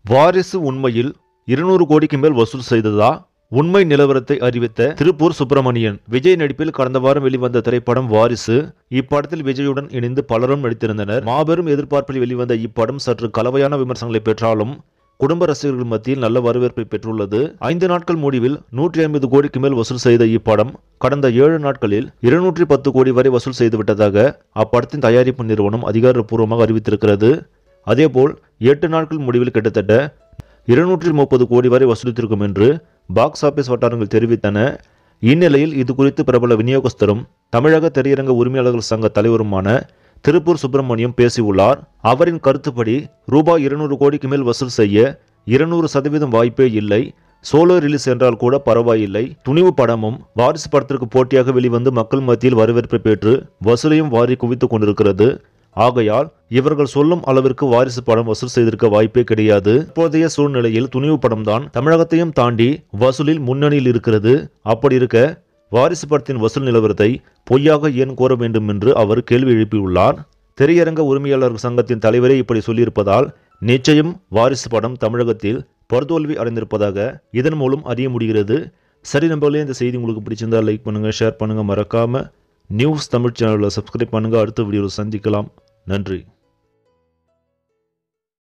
வாரிசு உண்மையில் 200 கோடிக்கு மேல் வசூல் செய்ததா? உண்மை நிலவரத்தை அறிவித்த திருப்பூர் சுப்பிரமணியன். விஜய் நடிப்பில் கடந்த வாரம் வெளிவந்த திரைப்படம் வாரிசு. இப்படத்தில் விஜயுடன் இணைந்து பலரும் நடித்திருந்தனர். மாபெரும் எதிர்பார்ப்பில் வெளிவந்த இப்படம் சற்று கலவையான விமர்சனங்களை பெற்றாலும் குடும்ப ரசிகர்கள் மத்தியில் நல்ல வரவேற்பை பெற்றுள்ளது. 5 நாட்கள் முடிவில் 150 கோடிக்கு மேல் வசூல் செய்த இப்படம் கடந்த 7 நாட்களில் 210 கோடி வரை வசூல் செய்துவிட்டதாக அப்படத்தின் தயாரிப்பு நிறுவனம் அதிகாரப்பூர்வமாக அறிவித்திருக்கிறது. அதேபோல் 8 நாட்கள் முடிவில் கிட்டத்தட்ட 230 கோடி வரை வசூலித்திருக்கும் என்று பாக்ஸ் ஆபீஸ் வட்டாரங்கள் தெரிவித்தன. இந்நிலையில் இது குறித்து பிரபல விநியோகஸ்தரும் தமிழக திரையரங்க உரிமையாளர்கள் சங்க தலைவருமான திருப்பூர் சுப்பிரமணியம் பேசியுள்ளார். அவரின் கருத்துப்படி ரூபாய் 200 கோடிக்கு மேல் வசூல் செய்ய 200% வாய்ப்பே இல்லை. சோலோ ரிலீஸ் என்றால் கூட பரவாயில்லை. துணிவு படமும் வாரிசு படத்திற்கு போட்டியாக வெளிவந்து மக்கள் மத்தியில் வரவேற்பை பெற்று வசூலையும் வாரி குவித்துக் கொண்டிருக்கிறது. ஆகையால் இவர்கள் சொல்லும் அளவிற்கு வாரிசு படம் வசூல் செய்திருக்க வாய்ப்பே கிடையாது. இப்போதைய சூழ்நிலையில் துணிவு படம் தான் தமிழகத்தையும் தாண்டி வசூலில் முன்னணியில் இருக்கிறது. அப்படி இருக்க வாரிசு படத்தின் வசூல் நிலவரத்தை பொய்யாக ஏன் கூற வேண்டும் என்று அவர் கேள்வி எழுப்பியுள்ளார். திரையரங்க உரிமையாளர்கள் சங்கத்தின் தலைவரே இப்படி சொல்லியிருப்பதால் நிச்சயம் வாரிசு படம் தமிழகத்தில் படுதோல்வி அடைந்திருப்பதாக இதன் மூலம் அறிய முடிகிறது. சரி நம்பளே, இந்த செய்தி உங்களுக்கு பிடிச்சிருந்தா லைக் பண்ணுங்க, ஷேர் பண்ணுங்க, மறக்காம நியூஸ் தமிழ் சேனலில் சப்ஸ்கிரைப் பண்ணுங்க. அடுத்த வீடியோவில் சந்திக்கலாம். நன்றி.